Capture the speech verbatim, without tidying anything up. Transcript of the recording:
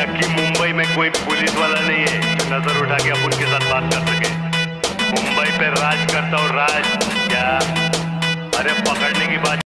कि मुंबई में कोई पुलिस वाला नहीं है जो नजर उठा के अपन के साथ बात कर सके। मुंबई पे राज करता हूँ राज क्या? अरे पकड़ने की बात